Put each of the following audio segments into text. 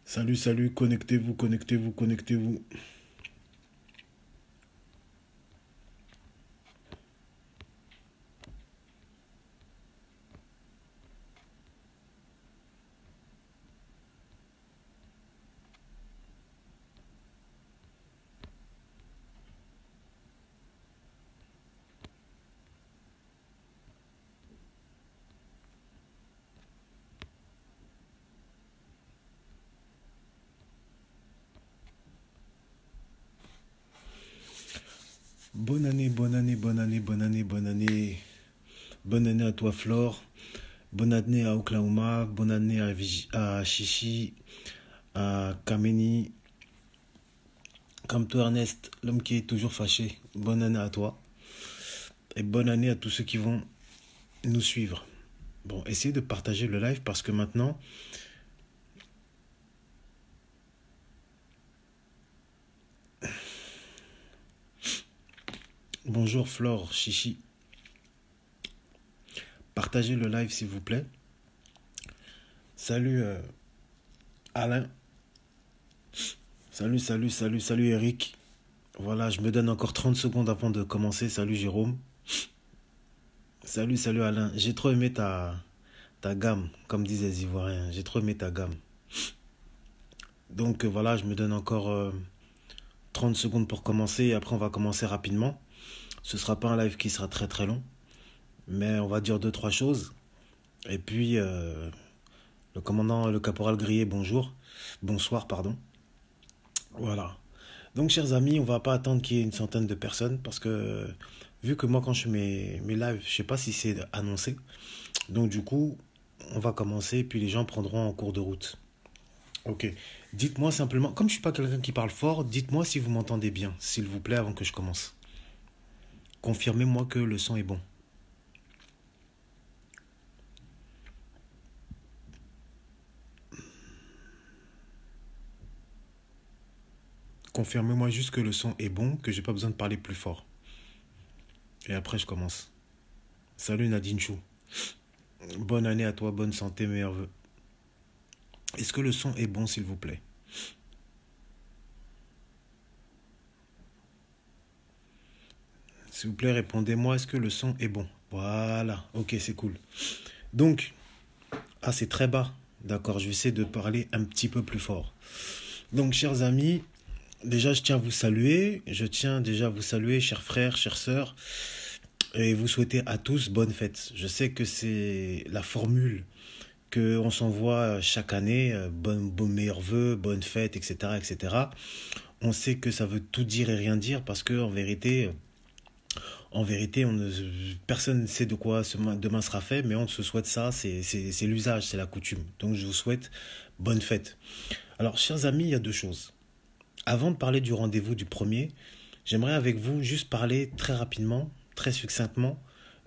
Salut, salut, connectez-vous, connectez-vous, connectez-vous. Bonne année, bonne année, bonne année, bonne année, bonne année. Bonne année à toi, Flore. Bonne année à Oklahoma. Bonne année à Chichi, à Kameni. Comme toi, Ernest, l'homme qui est toujours fâché. Bonne année à toi. Et bonne année à tous ceux qui vont nous suivre. Bon, essayez de partager le live parce que maintenant, bonjour Flore, Chichi. Partagez le live s'il vous plaît. Salut Alain. Salut, salut, salut, salut Eric. Voilà, je me donne encore 30 secondes avant de commencer. Salut Jérôme. Salut, salut Alain. J'ai trop aimé ta gamme, comme disent les Ivoiriens. J'ai trop aimé ta gamme. Donc voilà, je me donne encore 30 secondes pour commencer. Et après, on va commencer rapidement. Ce sera pas un live qui sera très très long. Mais on va dire deux, trois choses. Et puis, le commandant, le caporal Grillé, bonjour. Bonsoir, pardon. Voilà. Donc, chers amis, on va pas attendre qu'il y ait une centaine de personnes parce que vu que moi, quand je fais mes lives, je sais pas si c'est annoncé. Donc, du coup, on va commencer, puis les gens prendront en cours de route. Ok. Dites-moi simplement, comme je suis pas quelqu'un qui parle fort, dites-moi si vous m'entendez bien, s'il vous plaît, avant que je commence. Confirmez-moi que le son est bon. Confirmez-moi juste que le son est bon, que j'ai pas besoin de parler plus fort. Et après, je commence. Salut Nadine Chou. Bonne année à toi, bonne santé, meilleurs vœux. Est-ce que le son est bon, s'il vous plaît? S'il vous plaît, répondez-moi, est-ce que le son est bon? Voilà, ok, c'est cool. Donc, ah, c'est très bas. D'accord, je vais essayer de parler un petit peu plus fort. Donc, chers amis, déjà, je tiens à vous saluer. Je tiens déjà à vous saluer, chers frères, chères sœurs, et vous souhaiter à tous bonne fête. Je sais que c'est la formule qu'on s'envoie chaque année, bon meilleurs vœux, bonne fête, etc., etc. On sait que ça veut tout dire et rien dire parce que en vérité, personne ne sait de quoi demain sera fait, mais on se souhaite ça, c'est l'usage, c'est la coutume. Donc je vous souhaite bonne fête. Alors, chers amis, il y a deux choses. Avant de parler du rendez-vous du premier, j'aimerais avec vous juste parler très rapidement, très succinctement,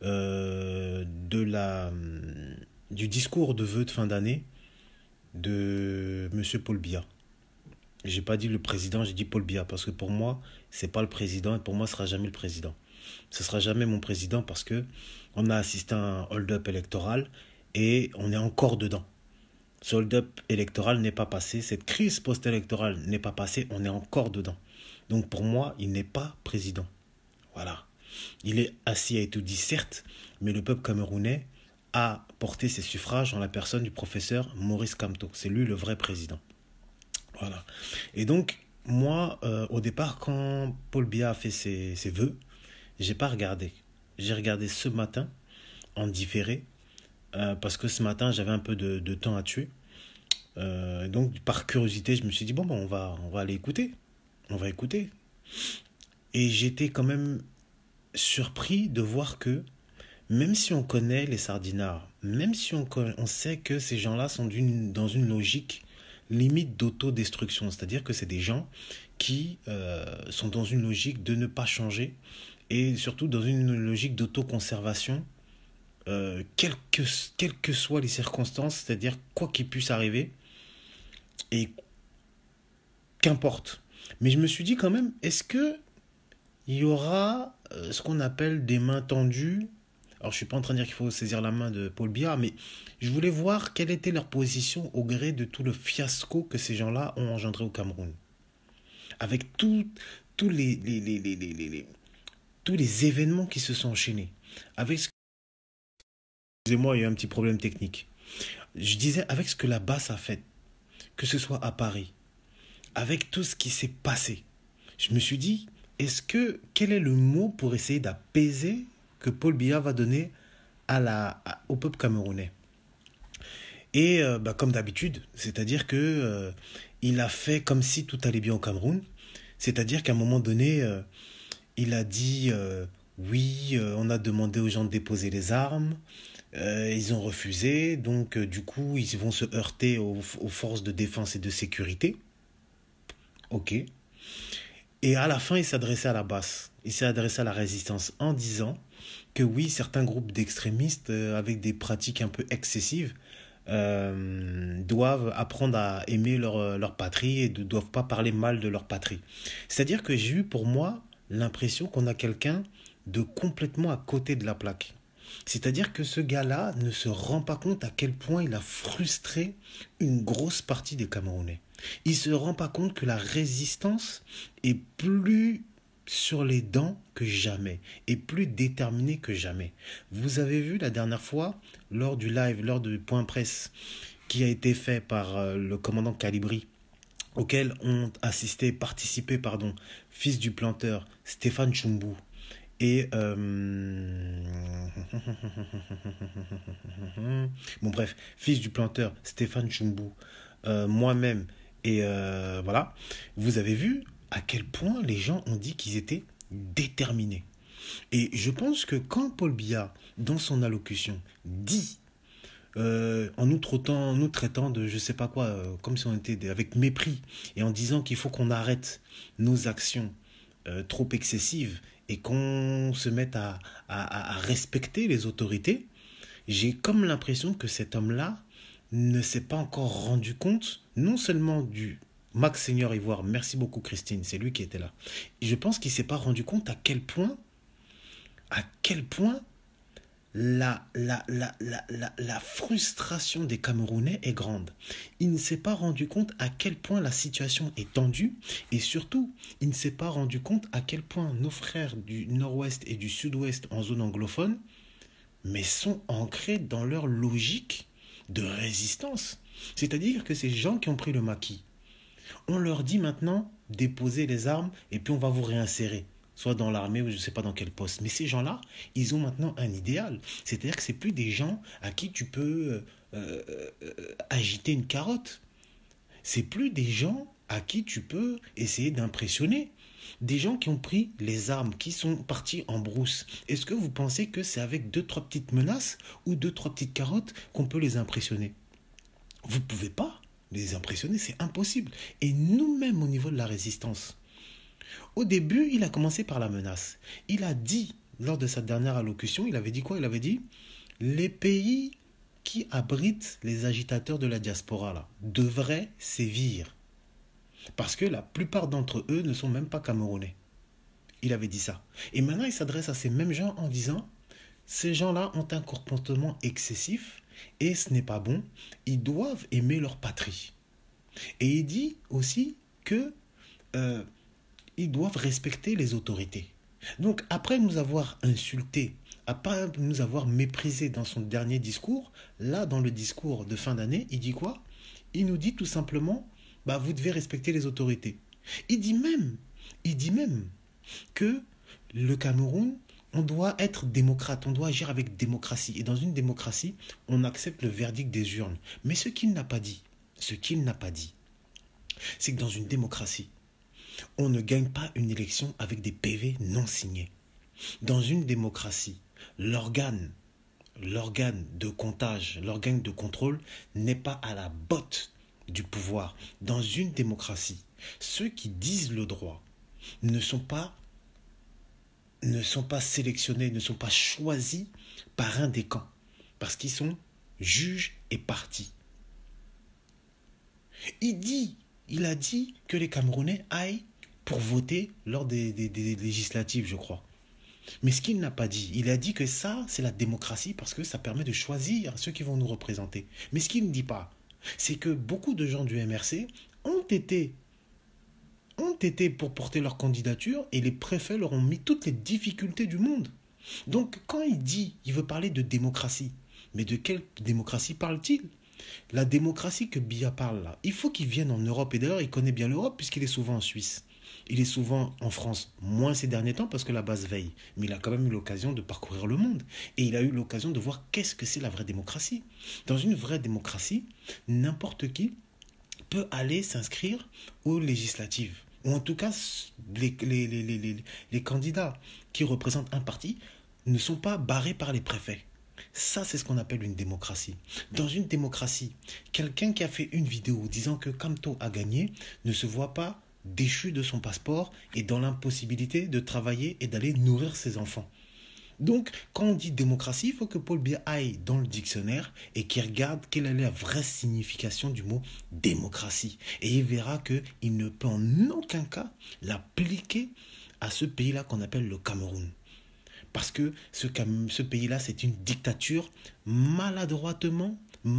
du discours de vœux de fin d'année de Monsieur Paul Biya. J'ai pas dit le président, j'ai dit Paul Biya, parce que pour moi, c'est pas le président, et pour moi, ce sera jamais le président. Ce sera jamais mon président parce que on a assisté à un hold-up électoral et on est encore dedans. Ce hold-up électoral n'est pas passé, cette crise post-électorale n'est pas passée, on est encore dedans. Donc pour moi, il n'est pas président. Voilà. Il est assis à Étoudi, certes, mais le peuple camerounais a porté ses suffrages en la personne du professeur Maurice Kamto. C'est lui le vrai président. Voilà. Et donc, moi, au départ, quand Paul Biya a fait ses vœux, j'ai pas regardé. J'ai regardé ce matin, en différé, parce que ce matin, j'avais un peu de temps à tuer. Donc, par curiosité, je me suis dit, bon, on va aller écouter. On va écouter. Et j'étais quand même surpris de voir que, même si on connaît les sardinards, même si on sait que ces gens-là sont dans une logique limite d'autodestruction, c'est-à-dire que c'est des gens qui sont dans une logique de ne pas changer et surtout dans une logique d'autoconservation, quelles que soient les circonstances, c'est-à-dire quoi qu'il puisse arriver, et qu'importe. Mais je me suis dit quand même, est-ce que il y aura ce qu'on appelle des mains tendues Alors, je suis pas en train de dire qu'il faut saisir la main de Paul Biya, mais je voulais voir quelle était leur position au gré de tout le fiasco que ces gens-là ont engendré au Cameroun. Avec tous tous les événements qui se sont enchaînés. Avec ce... Excusez-moi, il y a eu un petit problème technique. Je disais, avec ce que la basse a fait, que ce soit à Paris, avec tout ce qui s'est passé, je me suis dit, quel est le mot pour essayer d'apaiser que Paul Biya va donner au peuple camerounais? Et comme d'habitude, c'est-à-dire que il a fait comme si tout allait bien au Cameroun, c'est-à-dire qu'à un moment donné, il a dit oui, on a demandé aux gens de déposer les armes, ils ont refusé, donc du coup ils vont se heurter aux forces de défense et de sécurité. Ok. Et à la fin, il s'adressait à la basse, il s'est adressé à la résistance en disant que oui, certains groupes d'extrémistes avec des pratiques un peu excessives doivent apprendre à aimer leur patrie et ne doivent pas parler mal de leur patrie. C'est-à-dire que j'ai eu pour moi l'impression qu'on a quelqu'un de complètement à côté de la plaque. C'est-à-dire que ce gars-là ne se rend pas compte à quel point il a frustré une grosse partie des Camerounais. Il ne se rend pas compte que la résistance est plus sur les dents que jamais et plus déterminée que jamais. Vous avez vu la dernière fois, lors du live, lors du point presse qui a été fait par le commandant Calibri, auquel ont participé, fils du planteur Stéphane Choumbou et bon bref, fils du planteur Stéphane Choumbou, moi-même et voilà, vous avez vu à quel point les gens ont dit qu'ils étaient déterminés. Et je pense que quand Paul Biya, dans son allocution, dit en nous traitant de je sais pas quoi, comme si on était avec mépris, et en disant qu'il faut qu'on arrête nos actions trop excessives et qu'on se mette à respecter les autorités, j'ai comme l'impression que cet homme-là ne s'est pas encore rendu compte, non seulement du Max Seigneur Ivoire, merci beaucoup Christine, c'est lui qui était là. Et je pense qu'il ne s'est pas rendu compte à quel point la frustration des Camerounais est grande. Il ne s'est pas rendu compte à quel point la situation est tendue et surtout, il ne s'est pas rendu compte à quel point nos frères du nord-ouest et du sud-ouest en zone anglophone mais sont ancrés dans leur logique de résistance. C'est-à-dire que ces gens qui ont pris le maquis, on leur dit maintenant déposez les armes et puis on va vous réinsérer, soit dans l'armée ou je ne sais pas dans quel poste. Mais ces gens-là, ils ont maintenant un idéal. C'est-à-dire que ce n'est plus des gens à qui tu peux agiter une carotte. C'est plus des gens à qui tu peux essayer d'impressionner. Des gens qui ont pris les armes, qui sont partis en brousse. Est-ce que vous pensez que c'est avec 2-3 petites menaces ou 2-3 petites carottes qu'on peut les impressionner? Vous ne pouvez pas les impressionner, c'est impossible. Et nous-mêmes au niveau de la résistance. Au début, il a commencé par la menace. Il a dit, lors de sa dernière allocution, il avait dit quoi? Il avait dit, les pays qui abritent les agitateurs de la diaspora là, devraient sévir. Parce que la plupart d'entre eux ne sont même pas camerounais. Il avait dit ça. Et maintenant, il s'adresse à ces mêmes gens en disant, ces gens-là ont un comportement excessif et ce n'est pas bon. Ils doivent aimer leur patrie. Et il dit aussi que ils doivent respecter les autorités. Donc, après nous avoir insultés, après nous avoir méprisés dans son dernier discours, là, dans le discours de fin d'année, il dit quoi? Il nous dit tout simplement, vous devez respecter les autorités. Il dit même que le Cameroun, on doit être démocrate, on doit agir avec démocratie. Et dans une démocratie, on accepte le verdict des urnes. Mais ce qu'il n'a pas dit, c'est que dans une démocratie, on ne gagne pas une élection avec des PV non signés. Dans une démocratie, l'organe de comptage, l'organe de contrôle n'est pas à la botte du pouvoir. Dans une démocratie, ceux qui disent le droit ne sont pas sélectionnés, ne sont pas choisis par un des camps, parce qu'ils sont juges et partis. Il a dit que les Camerounais aillent pour voter lors des législatives, je crois. Mais ce qu'il n'a pas dit, il a dit que ça, c'est la démocratie parce que ça permet de choisir ceux qui vont nous représenter. Mais ce qu'il ne dit pas, c'est que beaucoup de gens du MRC ont été, ont été pour porter leur candidature et les préfets leur ont mis toutes les difficultés du monde. Donc quand il dit, il veut parler de démocratie, mais de quelle démocratie parle-t-il? La démocratie que Biya parle là, il faut qu'il vienne en Europe. Et d'ailleurs, il connaît bien l'Europe puisqu'il est souvent en Suisse. Il est souvent en France, moins ces derniers temps parce que la base veille. Mais il a quand même eu l'occasion de parcourir le monde. Et il a eu l'occasion de voir qu'est-ce que c'est la vraie démocratie. Dans une vraie démocratie, n'importe qui peut aller s'inscrire aux législatives. Ou en tout cas, les candidats qui représentent un parti ne sont pas barrés par les préfets. Ça, c'est ce qu'on appelle une démocratie. Dans une démocratie, quelqu'un qui a fait une vidéo disant que Kamto a gagné ne se voit pas déchu de son passeport et dans l'impossibilité de travailler et d'aller nourrir ses enfants. Donc, quand on dit démocratie, il faut que Paul Biya aille dans le dictionnaire et qu'il regarde quelle est la vraie signification du mot démocratie. Et il verra qu'il ne peut en aucun cas l'appliquer à ce pays-là qu'on appelle le Cameroun. Parce que ce pays-là, c'est une dictature maladroitement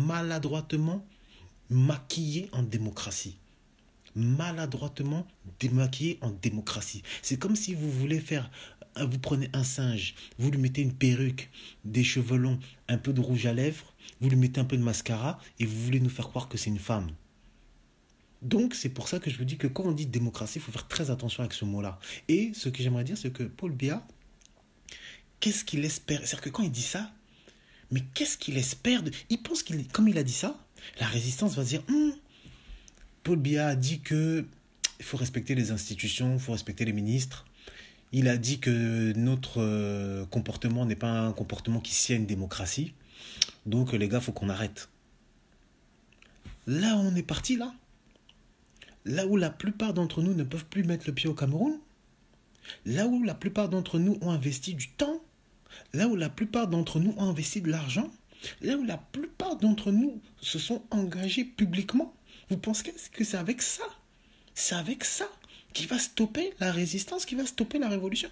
maquillée en démocratie. Maladroitement démaquillée en démocratie. C'est comme si vous voulez faire, vous prenez un singe, vous lui mettez une perruque, des cheveux longs, un peu de rouge à lèvres, vous lui mettez un peu de mascara et vous voulez nous faire croire que c'est une femme. Donc c'est pour ça que je vous dis que quand on dit démocratie, il faut faire très attention avec ce mot-là. Et ce que j'aimerais dire, c'est que Paul Biya, qu'est-ce qu'il espère? C'est-à-dire que quand il dit ça, mais qu'est-ce qu'il espère Il pense comme il a dit ça, la résistance va se dire Paul Biya a dit que il faut respecter les institutions, il faut respecter les ministres. Il a dit que notre comportement n'est pas un comportement qui sied à une démocratie. Donc les gars, il faut qu'on arrête. Là où on est parti, là où la plupart d'entre nous ne peuvent plus mettre le pied au Cameroun, là où la plupart d'entre nous ont investi du temps, là où la plupart d'entre nous ont investi de l'argent, là où la plupart d'entre nous se sont engagés publiquement, vous pensez que c'est avec ça qui va stopper la résistance, qui va stopper la révolution?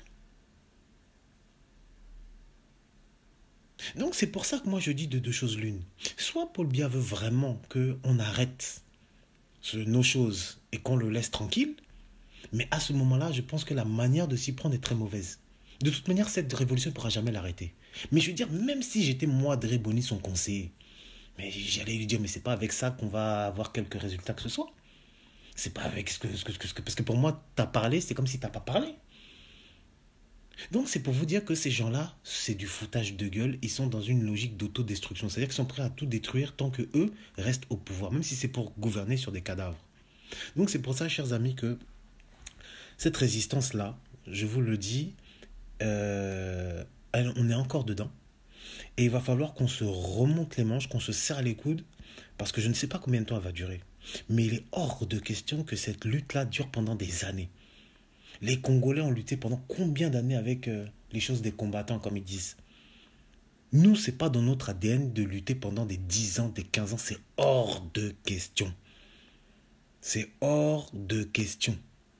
Donc c'est pour ça que moi je dis de deux choses l'une. Soit Paul Biya veut vraiment qu'on arrête nos choses et qu'on le laisse tranquille, mais à ce moment-là, je pense que la manière de s'y prendre est très mauvaise. De toute manière, cette révolution ne pourra jamais l'arrêter. Mais je veux dire, même si j'étais moi, Dreboni, son conseiller, mais j'allais lui dire, mais c'est pas avec ça qu'on va avoir quelques résultats que ce soit. C'est pas avec parce que pour moi, t'as parlé, c'est comme si t'as pas parlé. Donc c'est pour vous dire que ces gens-là, c'est du foutage de gueule, ils sont dans une logique d'autodestruction. C'est-à-dire qu'ils sont prêts à tout détruire tant que eux restent au pouvoir, même si c'est pour gouverner sur des cadavres. Donc c'est pour ça, chers amis, que cette résistance-là, je vous le dis, on est encore dedans. Et il va falloir qu'on se remonte les manches, qu'on se serre les coudes, parce que je ne sais pas combien de temps elle va durer. Mais il est hors de question que cette lutte-là dure pendant des années. Les Congolais ont lutté pendant combien d'années avec les choses des combattants, comme ils disent. Nous, c'est pas dans notre ADN de lutter pendant des 10 ans, des 15 ans. C'est hors de question. C'est hors de question.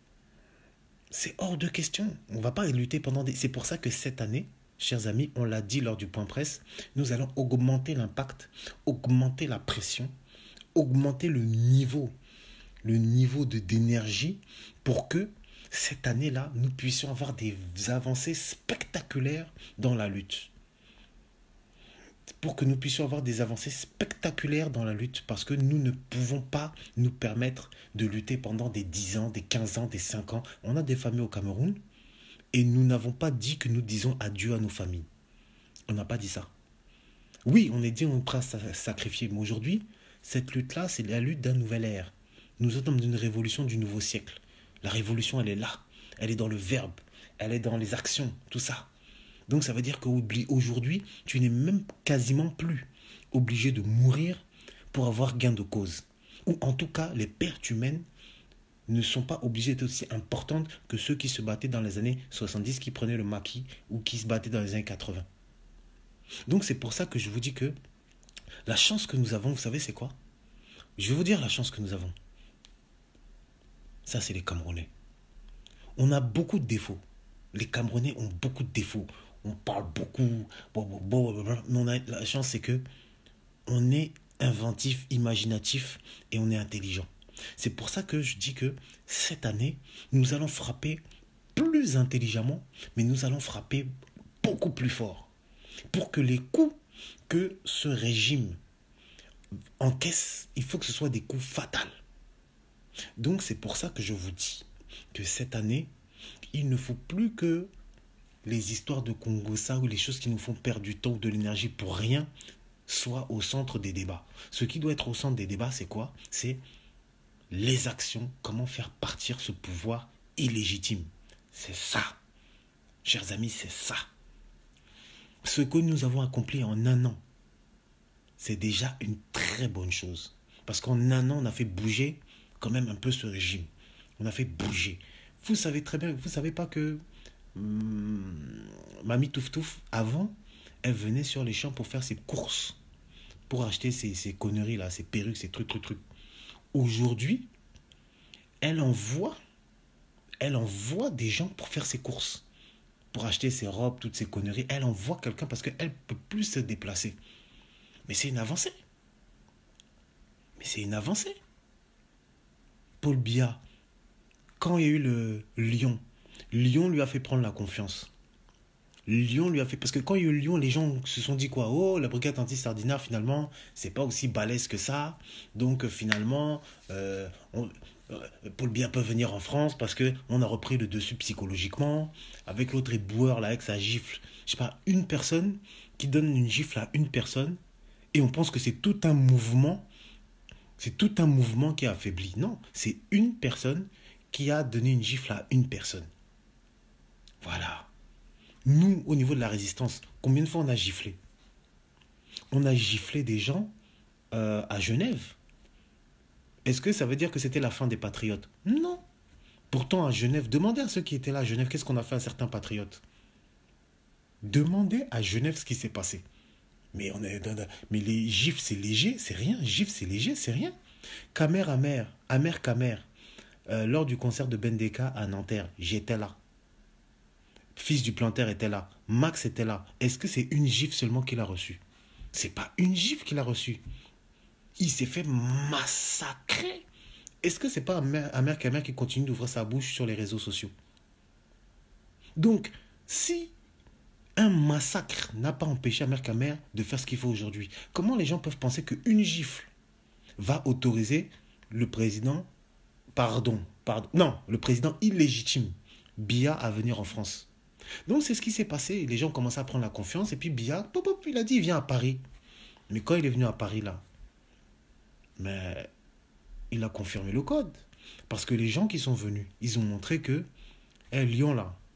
C'est hors de question. On ne va pas lutter pendant des... C'est pour ça que cette année, chers amis, on l'a dit lors du point presse, nous allons augmenter l'impact, augmenter la pression, augmenter le niveau d'énergie pour que cette année-là, nous puissions avoir des avancées spectaculaires dans la lutte. Pour que nous puissions avoir des avancées spectaculaires dans la lutte, parce que nous ne pouvons pas nous permettre de lutter pendant des 10 ans, des 15 ans, des 5 ans. On a des familles au Cameroun et nous n'avons pas dit que nous disons adieu à nos familles. On n'a pas dit ça. Oui, on est dit on est prêt à sacrifier, mais aujourd'hui, cette lutte-là, c'est la lutte d'un nouvel ère. Nous sommes dans une révolution du nouveau siècle. La révolution, elle est là. Elle est dans le verbe. Elle est dans les actions, tout ça. Donc ça veut dire qu'aujourd'hui, tu n'es même quasiment plus obligé de mourir pour avoir gain de cause. Ou en tout cas, les pertes humaines ne sont pas obligées d'être aussi importantes que ceux qui se battaient dans les années 70, qui prenaient le maquis, ou qui se battaient dans les années 80. Donc c'est pour ça que je vous dis que la chance que nous avons, vous savez c'est quoi? Je vais vous dire la chance que nous avons. Ça, c'est les Camerounais. On a beaucoup de défauts. Les Camerounais ont beaucoup de défauts. On parle beaucoup, mais on a la chance, c'est que on est inventif, imaginatif et on est intelligent. C'est pour ça que je dis que cette année, nous allons frapper plus intelligemment, mais nous allons frapper beaucoup plus fort. Pour que les coups que ce régime encaisse, il faut que ce soit des coups fatals. Donc c'est pour ça que je vous dis que cette année, il ne faut plus que les histoires de Congo, ça ou les choses qui nous font perdre du temps ou de l'énergie pour rien, soient au centre des débats. Ce qui doit être au centre des débats, c'est quoi? C'est les actions, comment faire partir ce pouvoir illégitime. C'est ça, chers amis, c'est ça. Ce que nous avons accompli en un an, c'est déjà une très bonne chose. Parce qu'en un an, on a fait bouger quand même un peu ce régime. On a fait bouger. Vous savez très bien, vous savez pas que Mamie Touf Touf, avant, elle venait sur les champs pour faire ses courses. Pour acheter ses conneries là, ses perruques, ses trucs. Aujourd'hui, elle envoie des gens pour faire ses courses. Pour acheter ses robes, toutes ces conneries. Elle envoie quelqu'un parce qu'elle ne peut plus se déplacer. Mais c'est une avancée. Paul Biya, quand il y a eu le Lyon lui a fait prendre la confiance. Lyon lui a fait... Parce que quand il y a eu Lyon, les gens se sont dit quoi? Oh, la brigade anti-sardinat, finalement, c'est pas aussi balèze que ça. Donc, finalement, Paul Biya peut venir en France parce qu'on a repris le dessus psychologiquement. Avec l'autre éboueur, là, avec sa gifle. Je sais pas, une personne qui donne une gifle à une personne et on pense que c'est tout un mouvement. C'est tout un mouvement qui est affaibli. Non, c'est une personne qui a donné une gifle à une personne. Voilà. Nous, au niveau de la résistance, combien de fois on a giflé? On a giflé des gens à Genève. Est-ce que ça veut dire que c'était la fin des patriotes? Non. Pourtant, à Genève, demandez à ceux qui étaient là à Genève, qu'est-ce qu'on a fait à certains patriotes? Demandez à Genève ce qui s'est passé. Mais les gifles, c'est léger, c'est rien. Gifles, c'est léger, c'est rien. Amer Kamer, lors du concert de Bendeka à Nanterre, j'étais là. Fils du planteur était là. Max était là. Est-ce que c'est une gifle seulement qu'il a reçue? C'est pas une gifle qu'il a reçue. Il s'est fait massacrer. Est-ce que c'est pas Amer Kamer qui continue d'ouvrir sa bouche sur les réseaux sociaux? Donc, si un massacre n'a pas empêché Amer Kamer de faire ce qu'il faut aujourd'hui, comment les gens peuvent penser qu'une gifle va autoriser le président, le président illégitime, Biya, à venir en France? Donc c'est ce qui s'est passé. Les gens commençaient à prendre la confiance et puis Biya, il a dit il vient à Paris. Mais quand il est venu à Paris là, mais il a confirmé le code. Parce que les gens qui sont venus, ils ont montré que Lyon,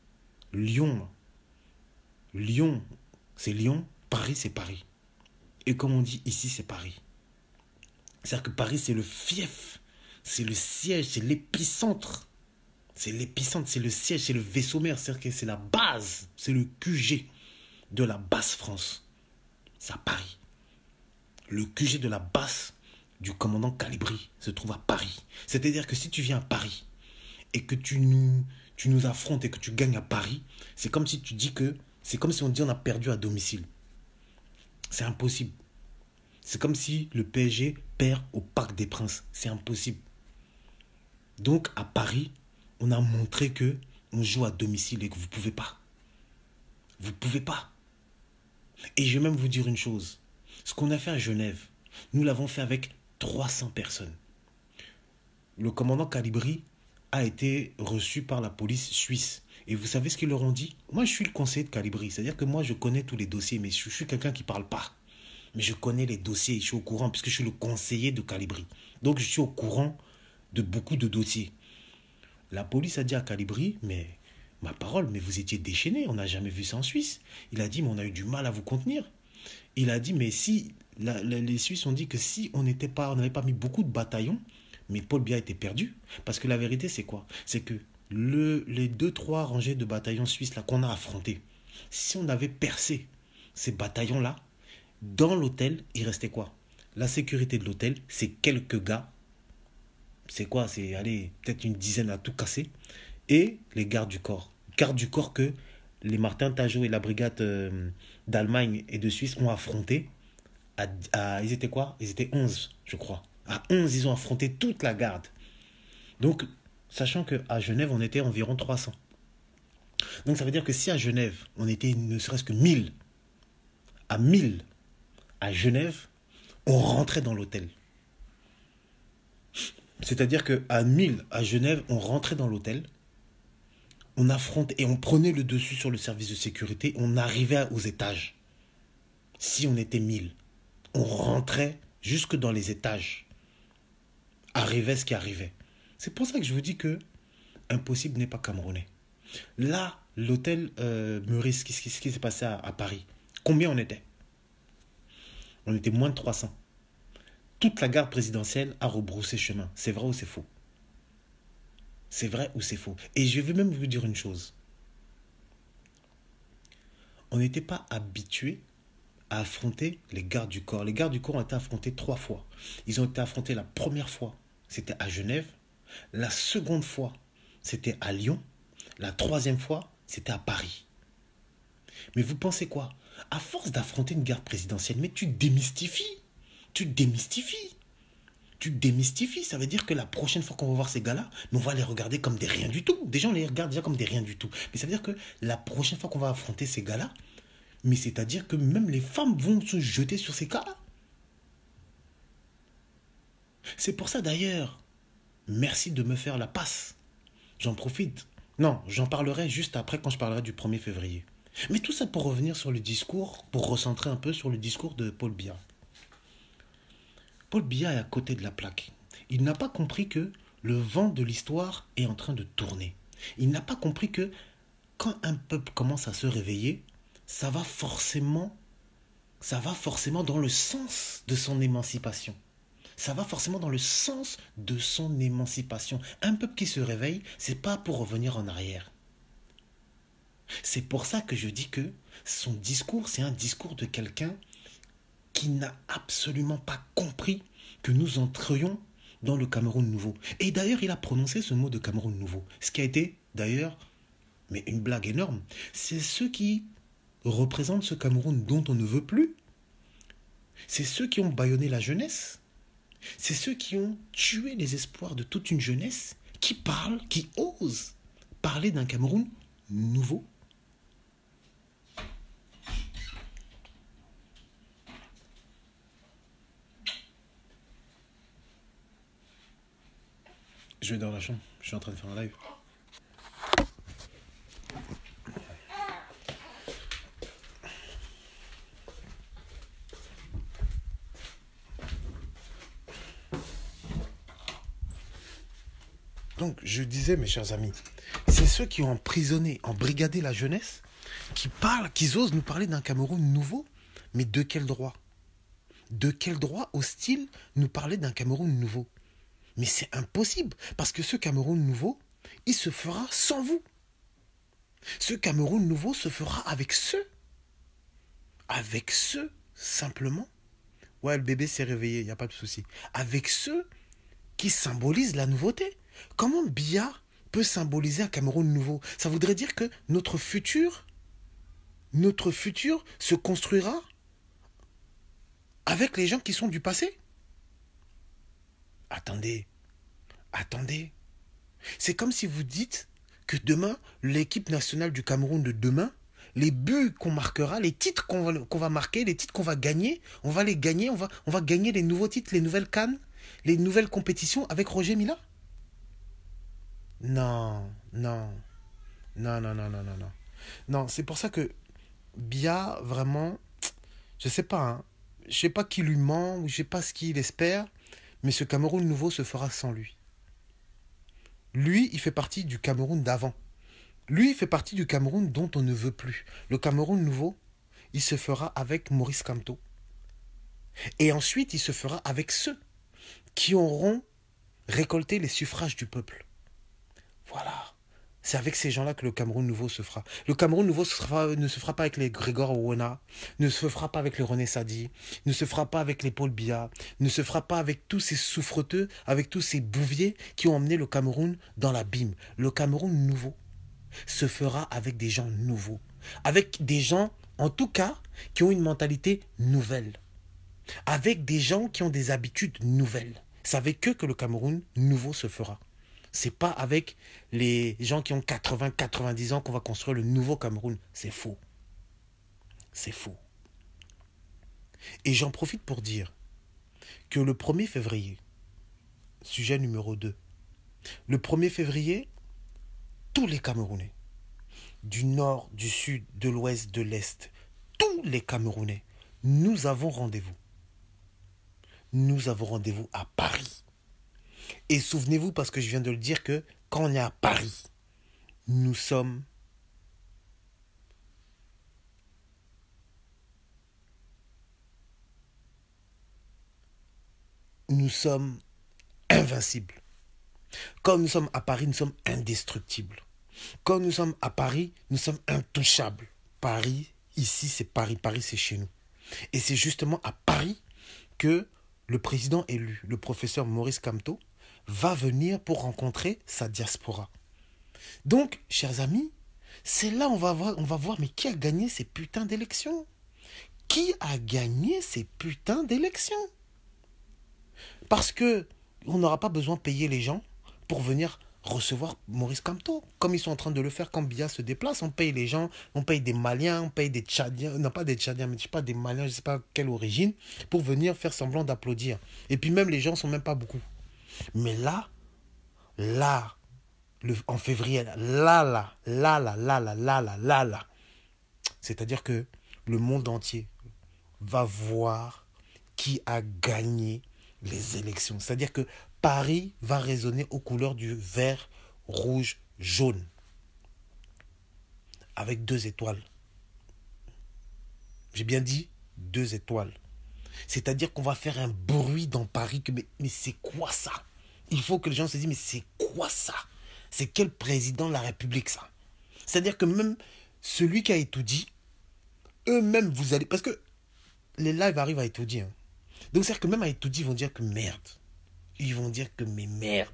c'est Lyon, Paris, c'est Paris. Et comme on dit, ici, c'est Paris. C'est-à-dire que Paris, c'est le fief, c'est le siège, c'est l'épicentre. C'est l'épicentre, c'est le siège, c'est le vaisseau mère, c'est-à-dire que c'est la base, c'est le QG de la basse France. C'est à Paris. Le QG de la basse du commandant Calibri se trouve à Paris. C'est-à-dire que si tu viens à Paris et que tu nous affrontes et que tu gagnes à Paris, c'est comme si on dit on a perdu à domicile. C'est impossible. C'est comme si le PSG perd au Parc des Princes. C'est impossible. Donc à Paris, on a montré que on joue à domicile et que vous ne pouvez pas. Vous ne pouvez pas. Et je vais même vous dire une chose. Ce qu'on a fait à Genève, nous l'avons fait avec 300 personnes. Le commandant Calibri a été reçu par la police suisse. Et vous savez ce qu'ils leur ont dit? Moi, je suis le conseiller de Calibri. C'est-à-dire que moi, je connais tous les dossiers, mais je suis quelqu'un qui ne parle pas. Mais je connais les dossiers, je suis au courant, puisque je suis le conseiller de Calibri. Donc, je suis au courant de beaucoup de dossiers. La police a dit à Calibri, mais ma parole, mais vous étiez déchaîné, on n'a jamais vu ça en Suisse. Il a dit, mais on a eu du mal à vous contenir. Il a dit, mais si, les Suisses ont dit que si on n'avait pas mis beaucoup de bataillons, mais Paul Biya était perdu. Parce que la vérité, c'est quoi? C'est que les 2-3 rangées de bataillons suisses là qu'on a affrontés, si on avait percé ces bataillons-là, dans l'hôtel, il restait quoi? La sécurité de l'hôtel, c'est quelques gars. C'est quoi? C'est, allez, peut-être une dizaine à tout casser. Et les gardes du corps. gardes du corps que les Martin Tajot et la brigade d'Allemagne et de Suisse ont affronté. Ils étaient quoi? Ils étaient 11, je crois. À 11, ils ont affronté toute la garde. Donc, sachant qu'à Genève, on était environ 300. Donc, ça veut dire que si à Genève, on était ne serait-ce que 1000, à 1000, à Genève, on rentrait dans l'hôtel. C'est-à-dire qu'à 1000, à Genève, on rentrait dans l'hôtel, on affrontait et on prenait le dessus sur le service de sécurité, on arrivait aux étages. Si on était 1000, on rentrait jusque dans les étages. Arrivait ce qui arrivait. C'est pour ça que je vous dis que impossible n'est pas camerounais. Là, l'hôtel Meurice, qu'est-ce qui s'est passé à Paris? Combien on était? On était moins de 300. Toute la garde présidentielle a rebroussé chemin. C'est vrai ou c'est faux? C'est vrai ou c'est faux? Et je vais même vous dire une chose. On n'était pas habitué à affronter les gardes du corps. Les gardes du corps ont été affrontés 3 fois. Ils ont été affrontés la première fois, c'était à Genève. La seconde fois, c'était à Lyon. La troisième fois, c'était à Paris. Mais vous pensez quoi? À force d'affronter une garde présidentielle, mais tu démystifies. Tu démystifies. Tu démystifies. Ça veut dire que la prochaine fois qu'on va voir ces gars-là, on va les regarder comme des rien du tout. Déjà, on les regarde déjà comme des rien du tout. Mais ça veut dire que la prochaine fois qu'on va affronter ces gars-là, mais c'est-à-dire que même les femmes vont se jeter sur ces cas-là. C'est pour ça d'ailleurs, merci de me faire la passe. J'en profite. Non, j'en parlerai juste après quand je parlerai du 1er février. Mais tout ça pour revenir sur le discours, pour recentrer un peu sur le discours de Paul Biya. Paul Biya est à côté de la plaque. Il n'a pas compris que le vent de l'histoire est en train de tourner. Il n'a pas compris que quand un peuple commence à se réveiller, ça va forcément dans le sens de son émancipation. Ça va forcément dans le sens de son émancipation. Un peuple qui se réveille, c'est pas pour revenir en arrière. C'est pour ça que je dis que son discours, c'est un discours de quelqu'un qui n'a absolument pas compris que nous entrions dans le Cameroun nouveau. Et d'ailleurs, il a prononcé ce mot de Cameroun nouveau. Ce qui a été, d'ailleurs, mais une blague énorme. C'est ceux qui représentent ce Cameroun dont on ne veut plus. C'est ceux qui ont bâillonné la jeunesse. C'est ceux qui ont tué les espoirs de toute une jeunesse qui parlent, qui osent parler d'un Cameroun nouveau. Je vais dans la chambre, je suis en train de faire un live. Donc, je disais, mes chers amis, c'est ceux qui ont emprisonné, embrigadé la jeunesse, qui parlent, qui osent nous parler d'un Cameroun nouveau. Mais de quel droit? De quel droit osent-ils nous parler d'un Cameroun nouveau? Mais c'est impossible, parce que ce Cameroun nouveau, il se fera sans vous. Ce Cameroun nouveau se fera avec ceux, simplement. Ouais, le bébé s'est réveillé, il n'y a pas de souci. Avec ceux qui symbolisent la nouveauté. Comment Biya peut symboliser un Cameroun nouveau? Ça voudrait dire que notre futur se construira avec les gens qui sont du passé. Attendez. C'est comme si vous dites que demain, l'équipe nationale du Cameroun de demain, les buts qu'on marquera, les titres qu'on va marquer, les titres qu'on va gagner, on va les gagner, on va gagner les nouveaux titres, les nouvelles CAN, les nouvelles compétitions avec Roger Mila? Non. Non, c'est pour ça que Biya, vraiment, je sais pas, hein, je sais pas qui lui ment, ou je sais pas ce qu'il espère, mais ce Cameroun nouveau se fera sans lui. Lui, il fait partie du Cameroun d'avant. Lui, il fait partie du Cameroun dont on ne veut plus. Le Cameroun nouveau, il se fera avec Maurice Kamto. Et ensuite, il se fera avec ceux qui auront récolté les suffrages du peuple. Voilà. C'est avec ces gens-là que le Cameroun nouveau se fera. Le Cameroun nouveau ne se fera pas avec les Grégor Owona, ne se fera pas avec les René Sadi, ne se fera pas avec les Paul Biya, ne se fera pas avec tous ces souffreteux, avec tous ces bouviers qui ont emmené le Cameroun dans l'abîme. Le Cameroun nouveau, se fera avec des gens nouveaux. Avec des gens, en tout cas, qui ont une mentalité nouvelle. Avec des gens qui ont des habitudes nouvelles. C'est avec eux que le Cameroun nouveau se fera. C'est pas avec les gens qui ont 80, 90 ans qu'on va construire le nouveau Cameroun. C'est faux. C'est faux. Et j'en profite pour dire que le 1er février, sujet numéro 2, le 1er février, tous les Camerounais, du nord, du sud, de l'ouest, de l'est, tous les Camerounais, nous avons rendez-vous. Nous avons rendez-vous à Paris. Et souvenez-vous, parce que je viens de le dire, que quand on est à Paris, nous sommes invincibles. Quand nous sommes à Paris, nous sommes indestructibles. Quand nous sommes à Paris, nous sommes intouchables. Paris, ici c'est Paris. Paris c'est chez nous. Et c'est justement à Paris que le président élu, le professeur Maurice Kamto, va venir pour rencontrer sa diaspora. Donc, chers amis, c'est là on va voir, mais qui a gagné ces putains d'élections? Qui a gagné ces putains d'élections? Parce que on n'aura pas besoin de payer les gens pour venir recevoir Maurice Kamto, comme ils sont en train de le faire quand Biya se déplace. On paye les gens, on paye des Maliens, on paye des Tchadiens, non pas des Tchadiens, mais je sais pas, des Maliens, je sais pas quelle origine, pour venir faire semblant d'applaudir. Et puis même les gens sont même pas beaucoup. Mais là, en février, là, c'est-à-dire que le monde entier va voir qui a gagné les élections. C'est-à-dire que Paris va résonner aux couleurs du vert, rouge, jaune. Avec 2 étoiles. J'ai bien dit 2 étoiles. C'est-à-dire qu'on va faire un bruit dans Paris que mais c'est quoi ça? Il faut que les gens se disent mais c'est quoi ça? C'est quel président de la République ça? C'est-à-dire que même celui qui a étudié, eux-mêmes vous allez... Parce que les lives arrivent à étudier. Hein. Donc c'est-à-dire que même à étudier, ils vont dire que merde. Ils vont dire que mais merde.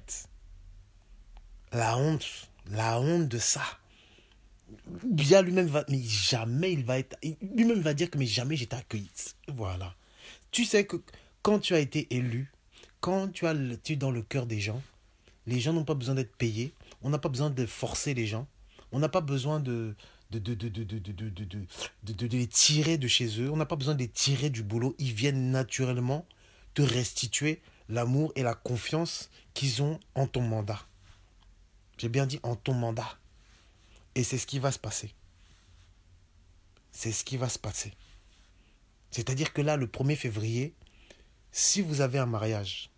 La honte de ça. Bien lui-même va... Mais jamais il va être... Lui-même va dire que mais jamais j'étais accueilli. Voilà. Tu sais que quand tu as été élu, quand tu es dans le cœur des gens, les gens n'ont pas besoin d'être payés. On n'a pas besoin de forcer les gens. On n'a pas besoin de les tirer de chez eux. On n'a pas besoin de les tirer du boulot. Ils viennent naturellement te restituer l'amour et la confiance qu'ils ont en ton mandat. J'ai bien dit en ton mandat. Et c'est ce qui va se passer. C'est ce qui va se passer. C'est-à-dire que là, le 1er février, si vous avez un mariage,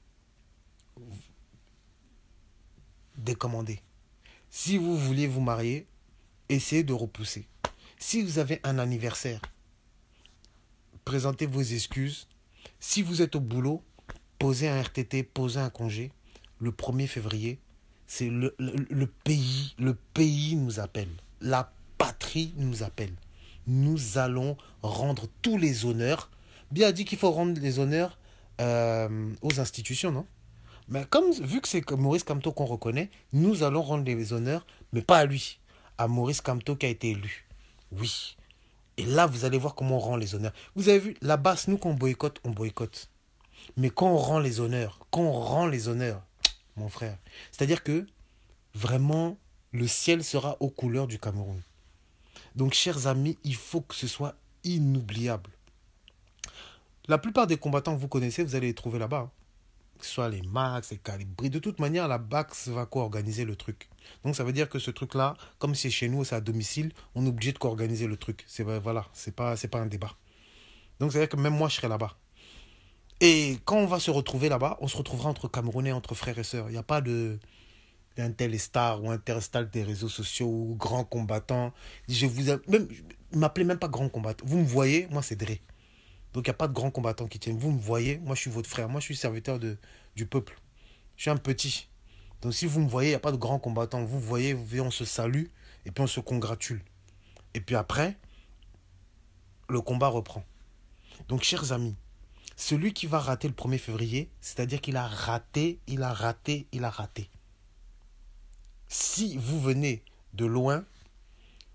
décommandez. Si vous vouliez vous marier, essayez de repousser. Si vous avez un anniversaire, présentez vos excuses. Si vous êtes au boulot, posez un RTT, posez un congé. Le 1er février, c'est le pays nous appelle. La patrie nous appelle. Nous allons rendre tous les honneurs. Bien dit qu'il faut rendre les honneurs aux institutions, non? Mais vu que c'est Maurice Kamto qu'on reconnaît, nous allons rendre les honneurs, mais pas à lui, à Maurice Kamto qui a été élu. Oui. Et là, vous allez voir comment on rend les honneurs. Vous avez vu, là-bas, nous, quand on boycotte. Mais quand on rend les honneurs, mon frère, c'est-à-dire que vraiment, le ciel sera aux couleurs du Cameroun. Donc, chers amis, il faut que ce soit inoubliable. La plupart des combattants que vous connaissez, vous allez les trouver là-bas. Que ce soit les Max, les Calibri. De toute manière, la BAX va co-organiser le truc. Donc, ça veut dire que ce truc-là, comme c'est chez nous, c'est à domicile, on est obligé de co-organiser le truc. Voilà, c'est pas un débat. Donc, ça veut dire que même moi, je serai là-bas. Et quand on va se retrouver là-bas, on se retrouvera entre Camerounais, entre frères et sœurs. Il n'y a pas d'un tel star ou un tel star des réseaux sociaux ou grand combattant. M'appelez même pas grand combattant. Vous me voyez, moi c'est Dre. Donc il n'y a pas de grand combattant qui tienne. Vous me voyez, moi je suis votre frère. Moi je suis serviteur du peuple. Je suis un petit. Donc si vous me voyez, il n'y a pas de grand combattant. Vous voyez, on se salue et puis on se congratule. Et puis après, le combat reprend. Donc chers amis, celui qui va rater le 1er février, c'est-à-dire qu'il a raté. Si vous venez de loin,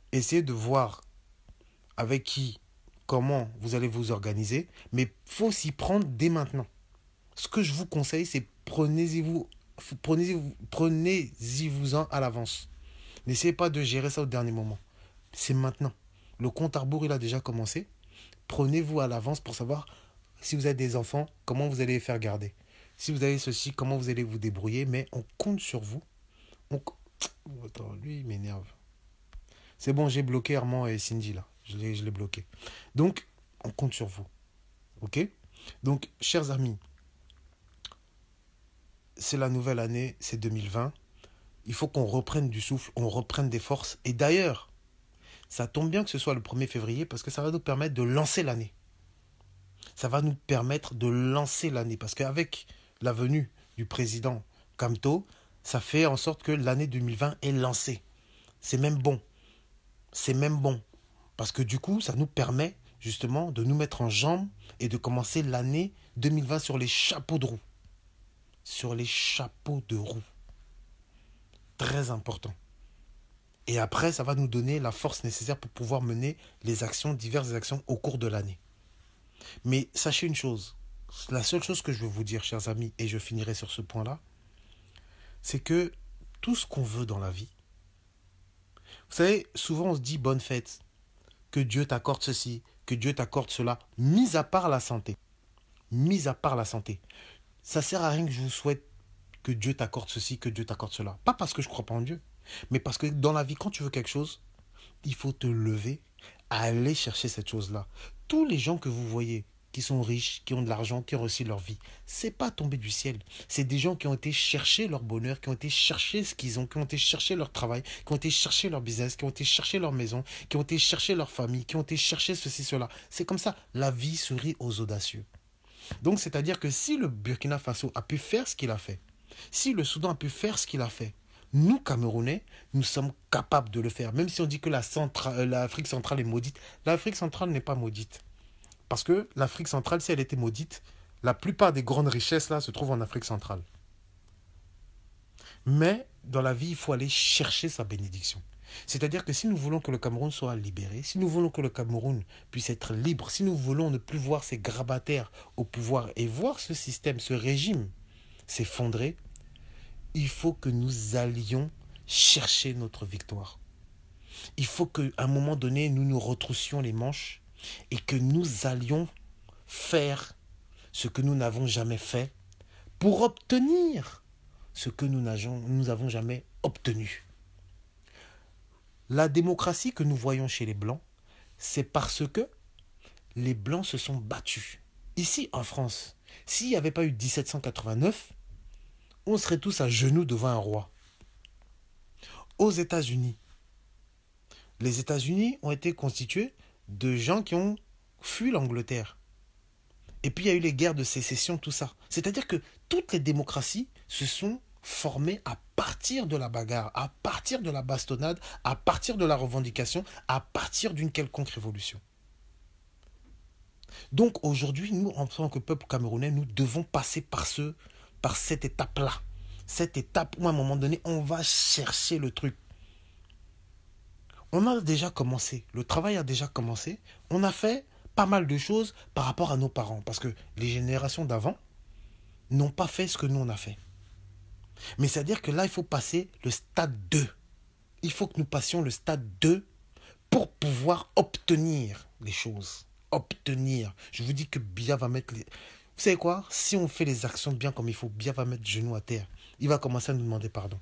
Essayez de voir avec qui, comment vous allez vous organiser, mais il faut s'y prendre dès maintenant. Ce que je vous conseille, c'est prenez-y-vous-en à l'avance. N'essayez pas de gérer ça au dernier moment. C'est maintenant. Le compte à rebours, il a déjà commencé. Prenez-vous à l'avance pour savoir si vous avez des enfants, comment vous allez les faire garder. Si vous avez ceci, comment vous allez vous débrouiller. Mais on compte sur vous. On... Attends, lui, il m'énerve. C'est bon, j'ai bloqué Armand et Cindy là. Je l'ai bloqué. Donc, on compte sur vous. Ok? Donc, chers amis, c'est la nouvelle année, c'est 2020. Il faut qu'on reprenne du souffle, on reprenne des forces. Et d'ailleurs, ça tombe bien que ce soit le 1er février parce que ça va nous permettre de lancer l'année. Ça va nous permettre de lancer l'année. Parce qu'avec la venue du président Kamto, ça fait en sorte que l'année 2020 est lancée. C'est même bon. C'est même bon. Parce que du coup, ça nous permet justement de nous mettre en jambes et de commencer l'année 2020 sur les chapeaux de roue. Sur les chapeaux de roue. Très important. Et après, ça va nous donner la force nécessaire pour pouvoir mener les actions, diverses actions au cours de l'année. Mais sachez une chose, la seule chose que je veux vous dire, chers amis, et je finirai sur ce point-là, c'est que tout ce qu'on veut dans la vie, vous savez, souvent on se dit bonne fête, que Dieu t'accorde ceci, que Dieu t'accorde cela, mis à part la santé. Mis à part la santé. Ça sert à rien que je vous souhaite que Dieu t'accorde ceci, que Dieu t'accorde cela. Pas parce que je ne crois pas en Dieu, mais parce que dans la vie, quand tu veux quelque chose, il faut te lever, aller chercher cette chose-là. Tous les gens que vous voyez, qui sont riches, qui ont de l'argent, qui ont réussi leur vie, c'est pas tombé du ciel. C'est des gens qui ont été chercher leur bonheur, qui ont été chercher ce qu'ils ont, qui ont été chercher leur travail, qui ont été chercher leur business, qui ont été chercher leur maison, qui ont été chercher leur famille, qui ont été chercher ceci, cela. C'est comme ça. La vie sourit aux audacieux. Donc, c'est-à-dire que si le Burkina Faso a pu faire ce qu'il a fait, si le Soudan a pu faire ce qu'il a fait, nous, Camerounais, nous sommes capables de le faire. Même si on dit que l'Afrique centrale est maudite, l'Afrique centrale n'est pas maudite. Parce que l'Afrique centrale, si elle était maudite, la plupart des grandes richesses là se trouvent en Afrique centrale. Mais dans la vie, il faut aller chercher sa bénédiction. C'est-à-dire que si nous voulons que le Cameroun soit libéré, si nous voulons que le Cameroun puisse être libre, si nous voulons ne plus voir ces grabataires au pouvoir et voir ce système, ce régime s'effondrer, il faut que nous allions chercher notre victoire. Il faut qu'à un moment donné, nous nous retroussions les manches et que nous allions faire ce que nous n'avons jamais fait pour obtenir ce que nous n'avons jamais obtenu. La démocratie que nous voyons chez les Blancs, c'est parce que les Blancs se sont battus. Ici, en France, s'il n'y avait pas eu 1789, on serait tous à genoux devant un roi. Aux États-Unis, les États-Unis ont été constitués de gens qui ont fui l'Angleterre. Et puis il y a eu les guerres de sécession, tout ça. C'est-à-dire que toutes les démocraties se sont formées à partir de la bagarre, à partir de la bastonnade, à partir de la revendication, à partir d'une quelconque révolution. Donc aujourd'hui, nous, en tant que peuple camerounais, nous devons passer par cette étape-là. Cette étape où à un moment donné, on va chercher le truc. On a déjà commencé, le travail a déjà commencé, on a fait pas mal de choses par rapport à nos parents, parce que les générations d'avant n'ont pas fait ce que nous on a fait. Mais c'est-à-dire que là, il faut passer le stade 2. Il faut que nous passions le stade 2 pour pouvoir obtenir les choses. Obtenir. Je vous dis que Biya va mettre les... Vous savez quoi? Si on fait les actions bien comme il faut, Biya va mettre genou à terre. Il va commencer à nous demander pardon.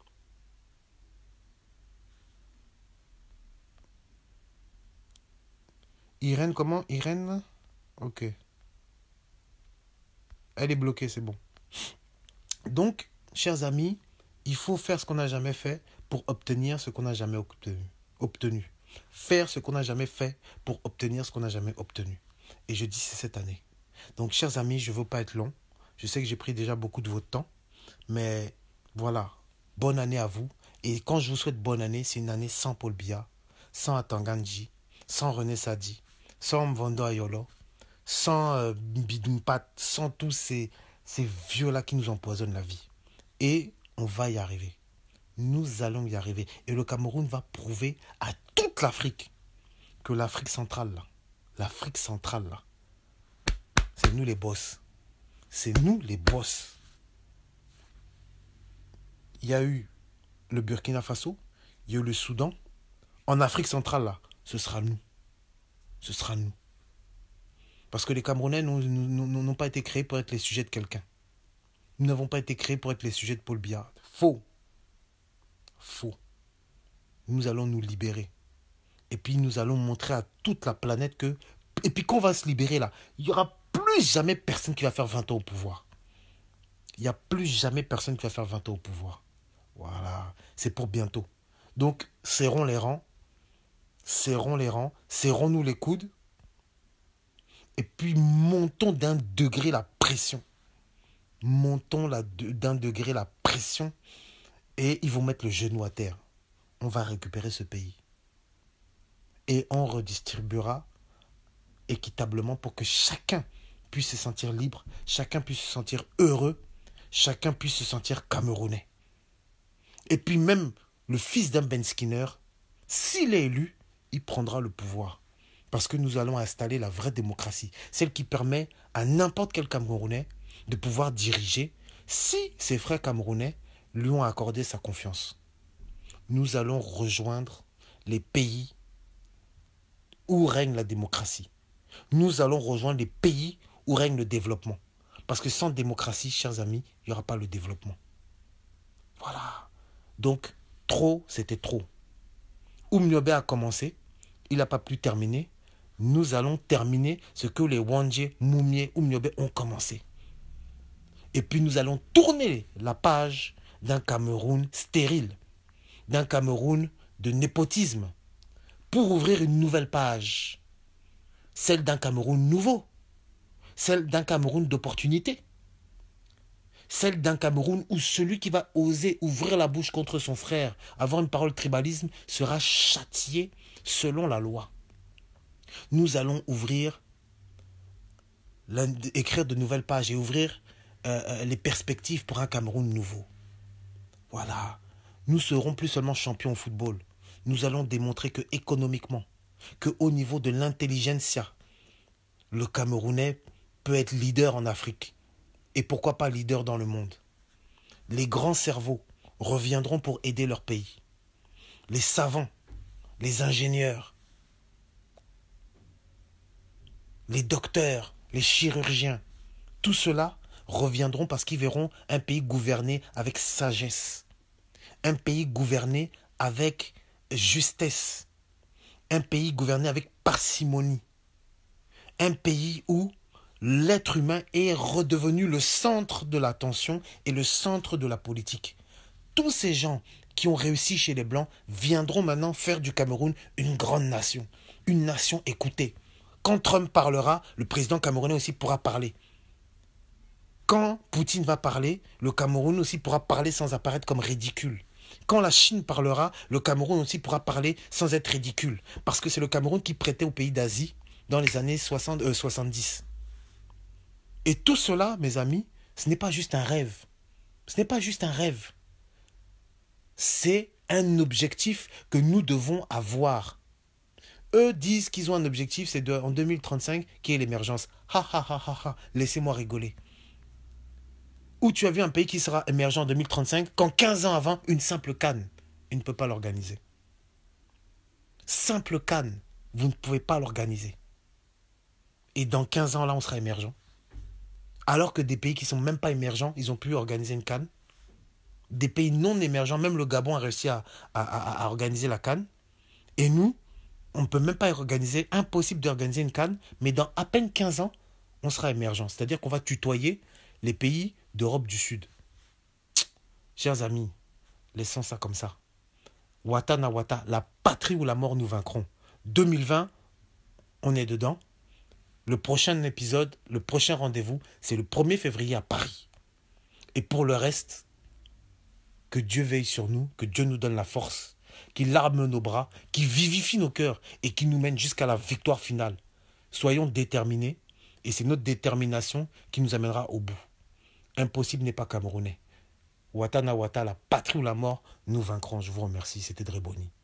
Irène, comment? Irène? Ok. Elle est bloquée, c'est bon. Donc, chers amis, il faut faire ce qu'on n'a jamais fait pour obtenir ce qu'on n'a jamais obtenu. Faire ce qu'on n'a jamais fait pour obtenir ce qu'on n'a jamais obtenu. Et je dis c'est cette année. Donc, chers amis, je ne veux pas être long. Je sais que j'ai pris déjà beaucoup de votre temps. Mais voilà, bonne année à vous. Et quand je vous souhaite bonne année, c'est une année sans Paul Biya, sans Atanganji, sans René Sadi, sans Mvondo Ayolo, sans Bidumpat, sans tous ces vieux-là qui nous empoisonnent la vie. Et on va y arriver. Nous allons y arriver. Et le Cameroun va prouver à toute l'Afrique que l'Afrique centrale, là, c'est nous les boss. C'est nous les boss. Il y a eu le Burkina Faso, il y a eu le Soudan. En Afrique centrale, là, ce sera nous. Ce sera nous. Parce que les Camerounais n'ont pas été créés pour être les sujets de quelqu'un. Nous n'avons pas été créés pour être les sujets de Paul Biya. Faux. Faux. Nous allons nous libérer. Et puis nous allons montrer à toute la planète que... Et puis quand on va se libérer là, il n'y aura plus jamais personne qui va faire 20 ans au pouvoir. Il n'y a plus jamais personne qui va faire 20 ans au pouvoir. Voilà. C'est pour bientôt. Donc, serrons les rangs. Serrons-nous les coudes. Et puis montons d'un degré la pression. D'un degré la pression. Et ils vont mettre le genou à terre. On va récupérer ce pays. Et on redistribuera équitablement pour que chacun puisse se sentir libre, chacun puisse se sentir heureux, chacun puisse se sentir camerounais. Et puis même le fils d'un Ben Skinner, s'il est élu, il prendra le pouvoir. Parce que nous allons installer la vraie démocratie, celle qui permet à n'importe quel Camerounais de pouvoir diriger si ses frères camerounais lui ont accordé sa confiance. Nous allons rejoindre les pays où règne la démocratie. Nous allons rejoindre les pays où règne le développement. Parce que sans démocratie, chers amis, il n'y aura pas le développement. Voilà. Donc, trop, c'était trop. Oumniobé a commencé, il n'a pas pu terminer. Nous allons terminer ce que les Wandje, Moumié, Oumniobé ont commencé. Et puis nous allons tourner la page d'un Cameroun stérile, d'un Cameroun de népotisme, pour ouvrir une nouvelle page. Celle d'un Cameroun nouveau. Celle d'un Cameroun d'opportunité. Celle d'un Cameroun où celui qui va oser ouvrir la bouche contre son frère, avoir une parole tribalisme, sera châtié selon la loi. Nous allons écrire de nouvelles pages et ouvrir les perspectives pour un Cameroun nouveau. Voilà. Nous serons plus seulement champions au football. Nous allons démontrer que économiquement, qu'au niveau de l'intelligentsia, le Camerounais peut être leader en Afrique. Et pourquoi pas leader dans le monde. Les grands cerveaux reviendront pour aider leur pays. Les savants, les ingénieurs, les docteurs, les chirurgiens, tout cela reviendront parce qu'ils verront un pays gouverné avec sagesse. Un pays gouverné avec justesse. Un pays gouverné avec parcimonie. Un pays où l'être humain est redevenu le centre de l'attention et le centre de la politique. Tous ces gens qui ont réussi chez les Blancs viendront maintenant faire du Cameroun une grande nation. Une nation écoutée. Quand Trump parlera, le président camerounais aussi pourra parler. Quand Poutine va parler, le Cameroun aussi pourra parler sans apparaître comme ridicule. Quand la Chine parlera, le Cameroun aussi pourra parler sans être ridicule. Parce que c'est le Cameroun qui prêtait aux pays d'Asie dans les années 70. Et tout cela, mes amis, ce n'est pas juste un rêve. Ce n'est pas juste un rêve. C'est un objectif que nous devons avoir. Eux disent qu'ils ont un objectif, c'est en 2035 qui est l'émergence. Ha ha ha ha ha, laissez-moi rigoler. Où tu as vu un pays qui sera émergent en 2035 quand 15 ans avant, une simple canne, il ne peut pas l'organiser. Simple canne, vous ne pouvez pas l'organiser. Et dans 15 ans, là, on sera émergent. Alors que des pays qui ne sont même pas émergents, ils ont pu organiser une CAN. Des pays non émergents, même le Gabon a réussi à organiser la CAN. Et nous, on ne peut même pas organiser, impossible d'organiser une CAN, mais dans à peine 15 ans, on sera émergent. C'est-à-dire qu'on va tutoyer les pays d'Europe du Sud. Chers amis, laissons ça comme ça. Wata na wata, la patrie ou la mort nous vaincront. 2020, on est dedans. Le prochain épisode, le prochain rendez-vous, c'est le 1er février à Paris. Et pour le reste, que Dieu veille sur nous, que Dieu nous donne la force, qu'il arme nos bras, qu'il vivifie nos cœurs et qu'il nous mène jusqu'à la victoire finale. Soyons déterminés et c'est notre détermination qui nous amènera au bout. Impossible n'est pas camerounais. Watana Wata, la patrie ou la mort, nous vaincrons. Je vous remercie. C'était Dreboni.